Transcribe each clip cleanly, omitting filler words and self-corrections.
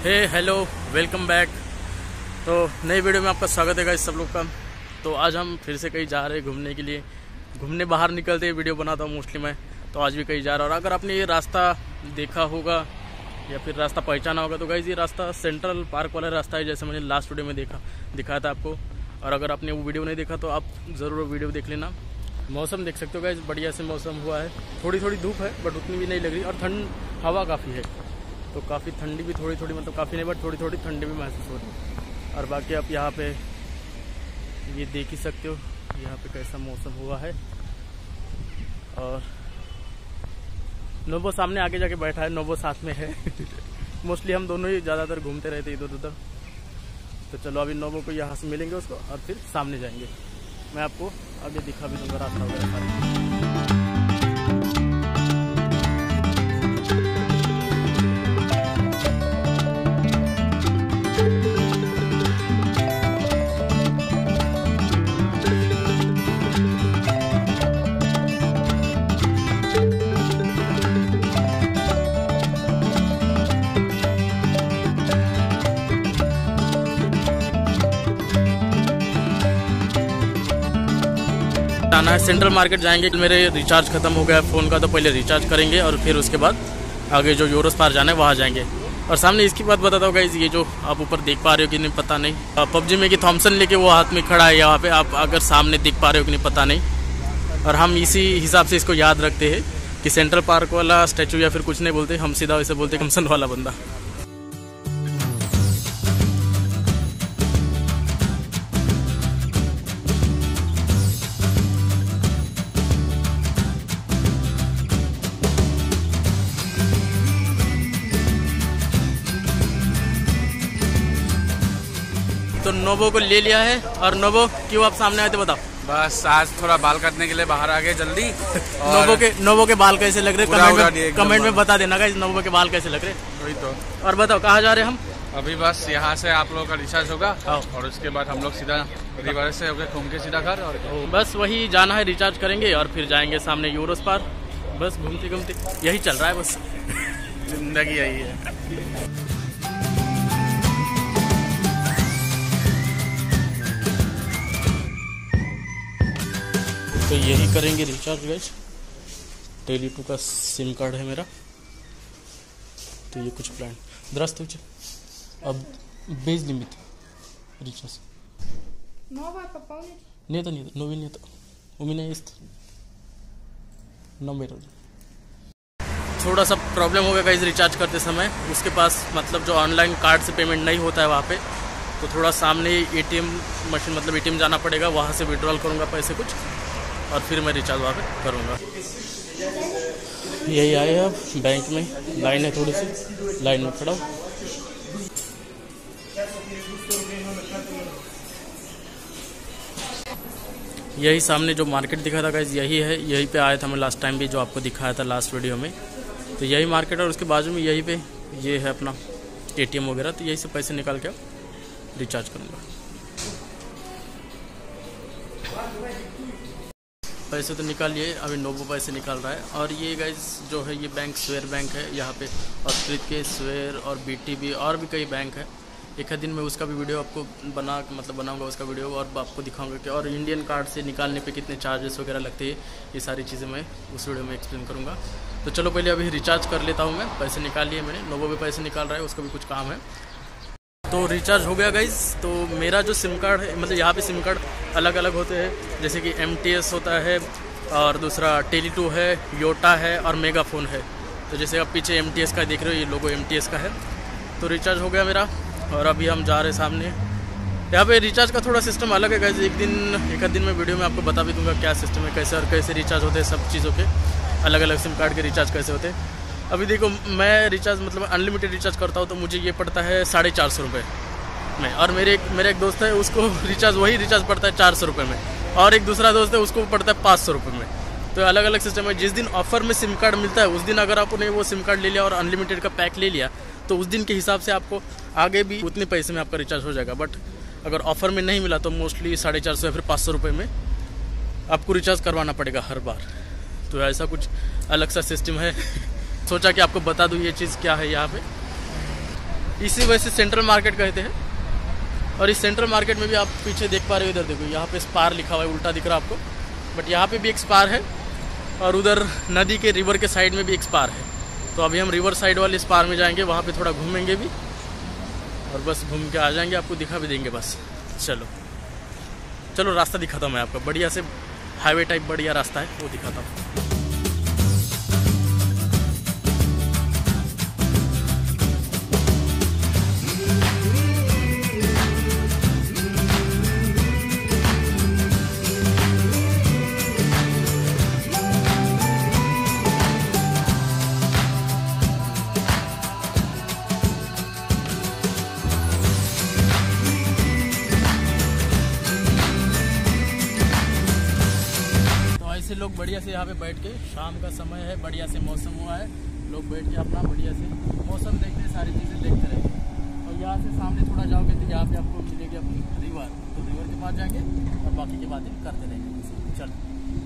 Hello welcome back. तो नई video में आपका स्वागत है गाइस सब लोग का। तो आज हम फिर से कहीं जा रहे हैं घूमने के लिए। घूमने बाहर निकलते वीडियो बनाता हूँ मोस्टली मैं, तो आज भी कहीं जा रहा हूँ। और अगर आपने ये रास्ता देखा होगा या फिर रास्ता पहचाना होगा तो गाइस ये रास्ता सेंट्रल पार्क वाला रास्ता है, जैसे मैंने लास्ट वीडियो में दिखाया था आपको। और अगर आपने वो वीडियो नहीं देखा तो आप ज़रूर वीडियो देख लेना। मौसम देख सकते हो गाइस, बढ़िया से मौसम हुआ है। थोड़ी थोड़ी धूप है बट उतनी भी नहीं लग रही, और ठंड हवा काफ़ी है, तो काफ़ी ठंडी भी थोड़ी थोड़ी, मतलब काफ़ी नहीं बट थोड़ी थोड़ी ठंडी भी महसूस हो रही है। और बाकी आप यहाँ पे ये देख ही सकते हो यहाँ पे कैसा मौसम हुआ है। और नोबो सामने आगे जाके बैठा है, नोबो साथ में है मोस्टली हम दोनों ही ज़्यादातर घूमते रहते इधर उधर। तो चलो अभी नोबो को यहाँ से मिलेंगे उसको और फिर सामने जाएंगे। मैं आपको आगे दिखा भी दूँगा रास्ता वगैरह सारा। आना है सेंट्रल मार्केट जाएंगे। मेरे रिचार्ज खत्म हो गया फ़ोन का, तो पहले रिचार्ज करेंगे और फिर उसके बाद आगे जो यूरोस पार जाना है वहाँ जाएंगे। और सामने इसकी बात बताता हूँ गाइस, ये जो आप ऊपर देख पा रहे हो कि नहीं पता नहीं, पबजी में कि थॉमसन लेके वो हाथ में खड़ा है यहाँ पे, आप अगर सामने देख पा रहे हो कि नहीं पता नहीं। और हम इसी हिसाब से इसको याद रखते हैं कि सेंट्रल पार्क वाला स्टैचू या फिर कुछ नहीं बोलते, हम सीधा वैसे बोलते थॉमसन वाला बंदा। तो नोबो को ले लिया है। और नोबो क्यों आप सामने आए थे बताओ? बस आज थोड़ा बाल काटने के लिए बाहर आ गए जल्दी। नोबो के बाल कैसे लग रहे कमेंट में बता देना गाइस, नोबो के बाल कैसे लग रहे। वही तो। और बताओ कहाँ जा रहे हैं हम? अभी बस यहाँ से आप लोगों का रिचार्ज होगा और उसके बाद हम लोग सीधा रिवर से होकर घूम के सीधा घर। और बस वही जाना है, रिचार्ज करेंगे और फिर जाएंगे सामने यूरोस पार। बस घूमते घूमते यही चल रहा है, बस जिंदगी यही है। तो यही करेंगे रिचार्ज गाइस। टेली2 का सिम कार्ड है मेरा, तो ये कुछ प्लान Здравствуйте. अब без лимит रिचार्ज। Новое пополнить? Нет, новый нет. У меня есть नंबर। थोड़ा सा प्रॉब्लम हो गया गाइस रिचार्ज करते समय। उसके पास मतलब जो ऑनलाइन कार्ड से पेमेंट नहीं होता है वहाँ पे, तो थोड़ा सामने एटीएम मशीन मतलब एटीएम जाना पड़ेगा, वहाँ से विड्रॉल करूँगा पैसे कुछ और फिर मैं रिचार्ज वहाँ पे करूँगा। यही आए अब बैंक में, लाइन है थोड़ी सी, लाइन में खड़ा हूँ। यही सामने जो मार्केट दिखा था गाइस यही है, यहीं पे आया था मैं लास्ट टाइम भी, जो आपको दिखाया था लास्ट वीडियो में। तो यही मार्केट और उसके बाजू में यहीं पे ये है अपना एटीएम वगैरह, तो यही से पैसे निकाल के रिचार्ज करूँगा। पैसे तो निकाल लिए, अभी नोबो पैसे निकाल रहा है। और ये गाइस जो है ये बैंक स्वेयर बैंक है यहाँ पे, और स्प्रिट के स्वेयर और बीटीबी और भी कई बैंक है। एक दिन में उसका भी वीडियो आपको बनाऊंगा उसका वीडियो, और आपको दिखाऊंगा कि और इंडियन कार्ड से निकालने पे कितने चार्जेस वगैरह लगते हैं, ये सारी चीज़ें मैं उस वीडियो में एक्सप्लेन करूँगा। तो चलो पहले अभी रिचार्ज कर लेता हूँ मैं। पैसे निकाल लिए मैंने, नोबो भी पैसे निकाल रहा है, उसका भी कुछ काम है। तो रिचार्ज हो गया गाइस। तो मेरा जो सिम कार्ड है, मतलब यहाँ पे सिम कार्ड अलग अलग होते हैं, जैसे कि MTS होता है और दूसरा टेली2 है, योटा है और मेगाफोन है। तो जैसे आप पीछे MTS का देख रहे हो, ये लोगो MTS का है। तो रिचार्ज हो गया मेरा और अभी हम जा रहे हैं सामने। यहाँ पे रिचार्ज का थोड़ा सिस्टम अलग है गाइस। एक दिन में वीडियो में आपको बता भी दूंगा क्या सिस्टम है, कैसे और कैसे रिचार्ज होते हैं, सब चीज़ों के अलग अलग सिम कार्ड के रिचार्ज कैसे होते हैं। अभी देखो मैं रिचार्ज मतलब अनलिमिटेड रिचार्ज करता हूँ तो मुझे ये पड़ता है 450 रुपये में। और मेरे एक दोस्त है उसको वही रिचार्ज पड़ता है 400 रुपये में, और एक दूसरा दोस्त है उसको पड़ता है 500 रुपये में। तो अलग अलग सिस्टम है। जिस दिन ऑफर में सिम कार्ड मिलता है उस दिन अगर आपने वो सिम कार्ड ले लिया और अनलिमिटेड का पैक ले लिया तो उस दिन के हिसाब से आपको आगे भी उतने पैसे में आपका रिचार्ज हो जाएगा। बट अगर ऑफर में नहीं मिला तो मोस्टली 450 या फिर 500 रुपये में आपको रिचार्ज करवाना पड़ेगा हर बार। तो ऐसा कुछ अलग सा सिस्टम है। सोचा कि आपको बता दूं ये चीज़ क्या है यहाँ पे। इसी वजह से सेंट्रल मार्केट कहते हैं। और इस सेंट्रल मार्केट में भी आप पीछे देख पा रहे हो, इधर देखो यहाँ पे स्पार लिखा हुआ है, उल्टा दिख रहा है आपको, बट यहाँ पे भी एक स्पार है और उधर नदी के रिवर के साइड में भी एक स्पार है। तो अभी हम रिवर साइड वाले स्पार में जाएंगे, वहाँ पे थोड़ा घूमेंगे भी और बस घूम के आ जाएंगे, आपको दिखा भी देंगे बस। चलो चलो रास्ता दिखाता हूँ मैं आपको, बढ़िया से हाईवे टाइप बढ़िया रास्ता है वो दिखाता हूँ। ऐसे लोग बढ़िया से यहाँ पे बैठ के, शाम का समय है, बढ़िया से मौसम हुआ है, लोग बैठ के अपना बढ़िया से मौसम देखते, सारी चीज़ें देखते रहेंगे। और यहाँ से सामने थोड़ा जाओगे तो यहाँ पे आपको मिलेगी अपनी रिवर, तो रिवर के पास जाएंगे और बाकी की बातें करते रहेंगे। चलो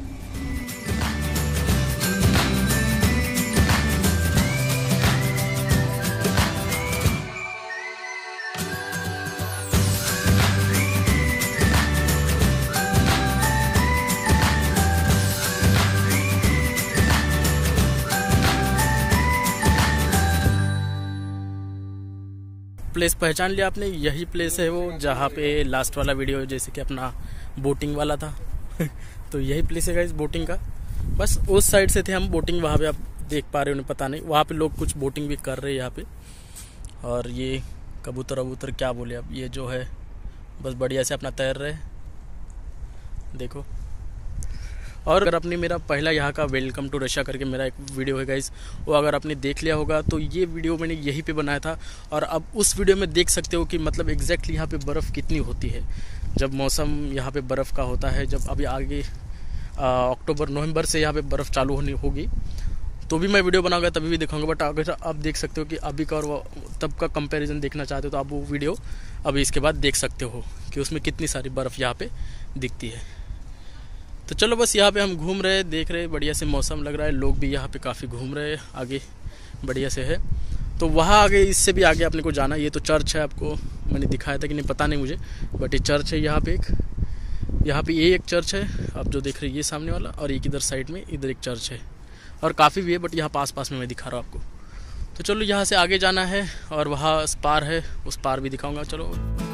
प्लेस पहचान लिया आपने, यही प्लेस है वो जहाँ पे लास्ट वाला वीडियो जैसे कि अपना बोटिंग वाला था तो यही प्लेस है गाइस बोटिंग का। बस उस साइड से थे हम बोटिंग, वहाँ पे आप देख पा रहे हो, उन्हें पता नहीं, वहाँ पे लोग कुछ बोटिंग भी कर रहे हैं यहाँ पे। और ये कबूतर वबूतर क्या बोले अब, ये जो है बस बढ़िया से अपना तैर रहे, देखो। और अगर आपने मेरा पहला यहाँ का वेलकम टू रशिया करके मेरा एक वीडियो है गाइस, वो अगर आपने देख लिया होगा तो ये वीडियो मैंने यहीं पे बनाया था। और अब उस वीडियो में देख सकते हो कि मतलब एग्जैक्टली यहाँ पे बर्फ़ कितनी होती है जब मौसम यहाँ पे बर्फ़ का होता है। जब अभी आगे अक्टूबर नवंबर से यहाँ पे बर्फ़ चालू होनी होगी तो भी मैं वीडियो बनाऊंगा, तभी भी दिखाऊंगा। बट अगर आप देख सकते हो कि अभी का और तब का कंपैरिजन देखना चाहते हो तो आप वो वीडियो अभी इसके बाद देख सकते हो कि उसमें कितनी सारी बर्फ़ यहाँ पे दिखती है। तो चलो बस यहाँ पे हम घूम रहे, देख रहे, बढ़िया से मौसम लग रहा है, लोग भी यहाँ पे काफ़ी घूम रहे हैं, आगे बढ़िया से है। तो वहाँ आगे, इससे भी आगे अपने को जाना, ये तो चर्च है, आपको मैंने दिखाया था कि नहीं पता नहीं मुझे, बट ये चर्च है यहाँ पे एक, यहाँ पे ये एक चर्च है आप जो देख रहे हैं ये सामने वाला, और एक इधर साइड में इधर एक चर्च है, और काफ़ी भी है, बट यहाँ पास में मैं दिखा रहा हूँ आपको। तो चलो यहाँ से आगे जाना है और वहाँ स्पार है, उस पार भी दिखाऊँगा। चलो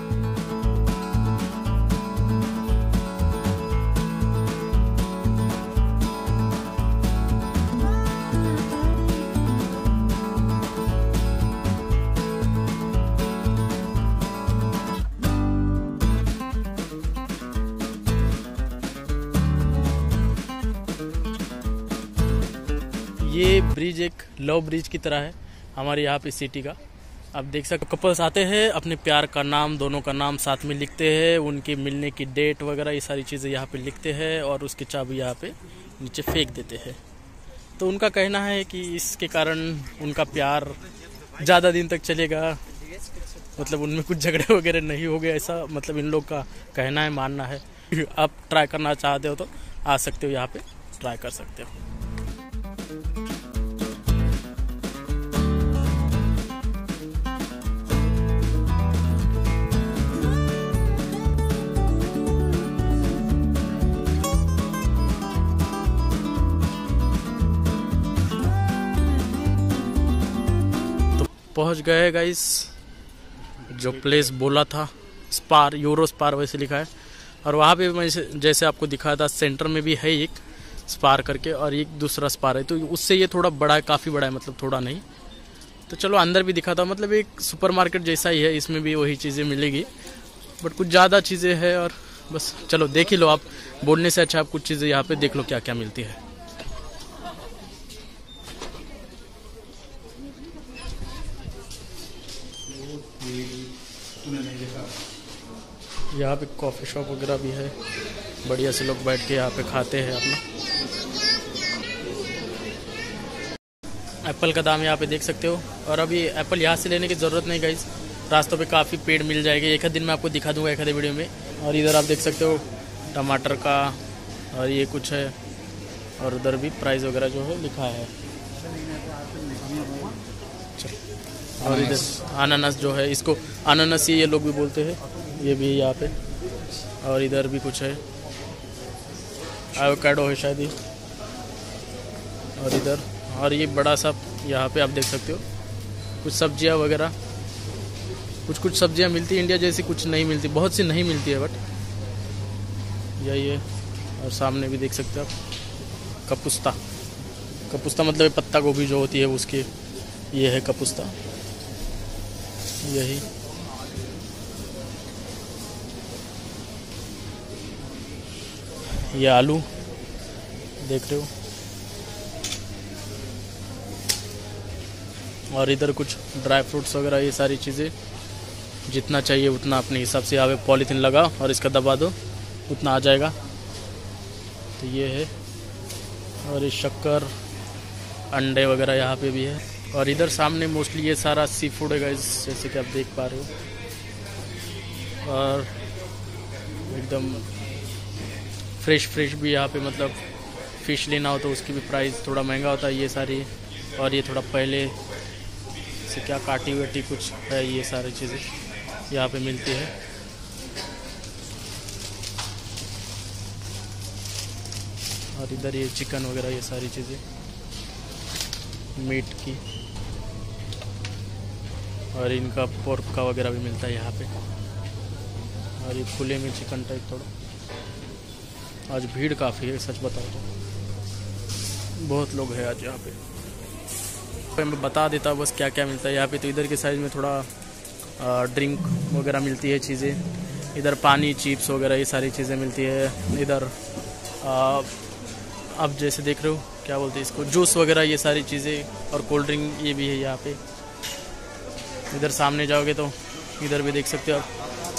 ये ब्रिज एक लव ब्रिज की तरह है हमारे यहाँ पे सिटी का। आप देख सकते हो कपल्स आते हैं, अपने प्यार का नाम, दोनों का नाम साथ में लिखते हैं, उनके मिलने की डेट वगैरह ये सारी चीज़ें यहाँ पे लिखते हैं और उसकी चाबी यहाँ पे नीचे फेंक देते हैं। तो उनका कहना है कि इसके कारण उनका प्यार ज़्यादा दिन तक चलेगा, मतलब उनमें कुछ झगड़े वगैरह नहीं हो गए, ऐसा मतलब इन लोग का कहना है, मानना है। आप ट्राई करना चाहते हो तो आ सकते हो, यहाँ पे ट्राई कर सकते हो। पहुंच गए गाइस, जो प्लेस बोला था स्पार, यूरो स्पार वैसे लिखा है। और वहाँ पे मैं जैसे आपको दिखाया था सेंटर में भी है एक स्पार करके और एक दूसरा स्पार है, तो उससे ये थोड़ा बड़ा है, काफ़ी बड़ा है, मतलब थोड़ा नहीं। तो चलो अंदर भी दिखाता हूँ, मतलब एक सुपरमार्केट जैसा ही है, इसमें भी वही चीज़ें मिलेगी बट कुछ ज़्यादा चीज़ें हैं। और बस चलो देख ही लो, आप बोलने से अच्छा आप कुछ चीज़ें यहाँ पे देख लो क्या क्या मिलती है। यहाँ पे कॉफ़ी शॉप वगैरह भी है, बढ़िया से लोग बैठ के यहाँ पे खाते हैं अपना। एप्पल का दाम यहाँ पे देख सकते हो। और अभी एप्पल यहाँ से लेने की ज़रूरत नहीं गाइस, रास्तों पे काफ़ी पेड़ मिल जाएंगे, एक दिन मैं आपको दिखा दूंगा एक आधे वीडियो में। और इधर आप देख सकते हो टमाटर का, और ये कुछ है, और उधर भी प्राइस वगैरह जो है लिखा है। और इधर अनानास जो है, इसको अनानास ये लोग भी बोलते हैं, ये भी है यहाँ पे। और इधर भी कुछ है, एवोकाडो है शायद ये। और इधर, और ये बड़ा सा यहाँ पे आप देख सकते हो कुछ सब्जियाँ वगैरह, कुछ सब्जियाँ मिलती है इंडिया जैसी, कुछ नहीं मिलती, बहुत सी नहीं मिलती है, बट यही है। और सामने भी देख सकते हो आप कपूस्ता मतलब पत्ता गोभी जो होती है उसकी, ये है कपूस्ता, यही। ये आलू देख रहे हो। और इधर कुछ ड्राई फ्रूट्स वगैरह, ये सारी चीज़ें जितना चाहिए उतना अपने हिसाब से यहाँ पे पॉलीथीन लगा और इसका दबा दो, उतना आ जाएगा। तो ये है। और ये शक्कर, अंडे वगैरह यहाँ पे भी है। और इधर सामने मोस्टली ये सारा सी फूड है गाइस, जैसे कि आप देख पा रहे हो। और एकदम फ्रेश भी यहाँ पे, मतलब फ़िश लेना हो तो उसकी भी प्राइस थोड़ा महंगा होता है ये सारी। और ये थोड़ा पहले से क्या काटी वाटी कुछ है, ये सारी चीज़ें यहाँ पे मिलती है। और इधर ये चिकन वगैरह, ये सारी चीज़ें मीट की। और इनका पोर्क का वगैरह भी मिलता है यहाँ पे। और ये खुले में चिकन टाइप थोड़ा। आज भीड़ काफ़ी है, सच बताओ तो बहुत लोग हैं आज यहाँ पे। मैं बता देता हूँ बस क्या क्या मिलता है यहाँ पे। तो इधर के साइड में थोड़ा ड्रिंक वगैरह मिलती है चीज़ें। इधर पानी, चिप्स वगैरह, ये सारी चीज़ें मिलती है। इधर आप जैसे देख रहे हो, क्या बोलते हैं इसको, जूस वगैरह, ये सारी चीज़ें। और कोल्ड ड्रिंक ये भी है यहाँ पे। इधर सामने जाओगे तो इधर भी देख सकते हो आप,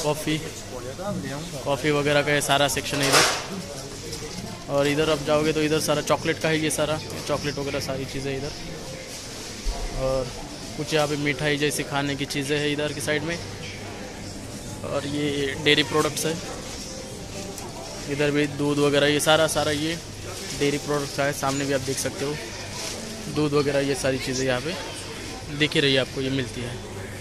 कॉफ़ी वगैरह का ये सारा सेक्शन है इधर। और इधर आप जाओगे तो इधर सारा चॉकलेट का है, ये सारा चॉकलेट वगैरह सारी चीज़ें इधर। और कुछ यहाँ पे मिठाई जैसी खाने की चीज़ें हैं इधर की साइड में। और ये डेयरी प्रोडक्ट्स है, इधर भी दूध वगैरह, ये सारा ये डेयरी प्रोडक्ट्स है। सामने भी आप देख सकते हो दूध वगैरह, ये सारी चीज़ें यहाँ पे दिख ही रही है आपको, ये मिलती है।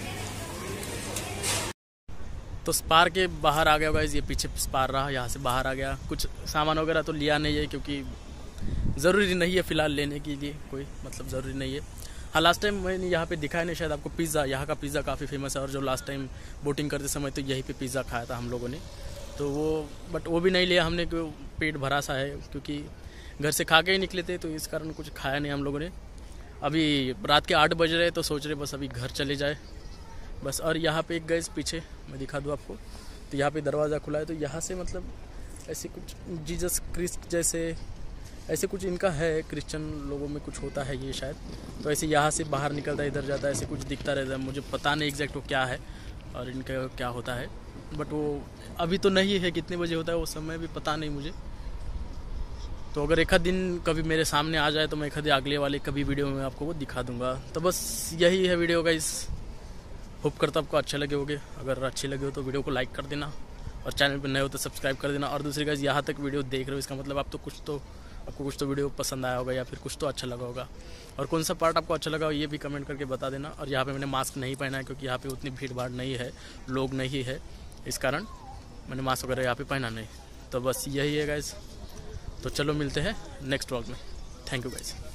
तो स्पार के बाहर आ गया होगा, ये पीछे स्पार रहा, यहाँ से बाहर आ गया। कुछ सामान वगैरह तो लिया नहीं है क्योंकि ज़रूरी नहीं है फ़िलहाल लेने के लिए, कोई मतलब ज़रूरी नहीं है। हाँ, लास्ट टाइम मैंने यहाँ पे दिखाया नहीं शायद आपको, पिज़्ज़ा, यहाँ का पिज़्ज़ा काफ़ी फेमस है। और जो लास्ट टाइम बोटिंग करते समय तो यहीं पे पिज़्ज़ा खाया था हम लोगों ने, तो वो बट वो भी नहीं लिया हमने, पेट भरा सा है, क्योंकि घर से खा के ही निकले थे, तो इस कारण कुछ खाया नहीं हम लोगों ने। अभी रात के 8 बज रहे तो सोच रहे बस अभी घर चले जाए बस। और यहाँ पे एक गैस पीछे मैं दिखा दूँ आपको, तो यहाँ पे दरवाज़ा खुला है, तो यहाँ से मतलब ऐसे कुछ जीसस क्रिस्ट जैसे ऐसे कुछ इनका है, क्रिश्चियन लोगों में कुछ होता है ये शायद। तो ऐसे यहाँ से बाहर निकलता है, इधर जाता है, ऐसे कुछ दिखता रहता है। मुझे पता नहीं एग्जैक्ट वो क्या है और इनका क्या होता है, बट वो अभी तो नहीं है, कितने बजे होता है वो समय भी पता नहीं मुझे। तो अगर एक आध दिन कभी मेरे सामने आ जाए तो मैं एक आध अगले वाले कभी वीडियो में आपको वो दिखा दूंगा। तो बस यही है वीडियो गाइस, होप करता आपको अच्छे लगे होंगे। अगर अच्छे लगे हो तो वीडियो को लाइक कर देना, और चैनल पर नए हो तो सब्सक्राइब कर देना। और दूसरी गाइस, यहाँ तक वीडियो देख रहे हो, इसका मतलब आपको कुछ तो वीडियो पसंद आया होगा, या फिर कुछ तो अच्छा लगा होगा। और कौन सा पार्ट आपको अच्छा लगा ये भी कमेंट करके बता देना। और यहाँ पे मैंने मास्क नहीं पहना है क्योंकि यहाँ पे उतनी भीड़ भाड़ नहीं है, लोग नहीं है, इस कारण मैंने मास्क वगैरह यहाँ पे पहना नहीं। तो बस यही है गाइस, तो चलो मिलते हैं नेक्स्ट व्लॉग में। Thank you guys.